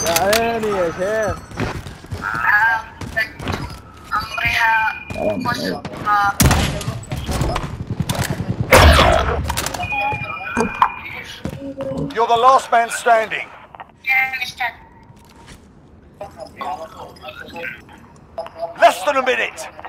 عيني يا شيخ. You're the last man standing. Less than a minute.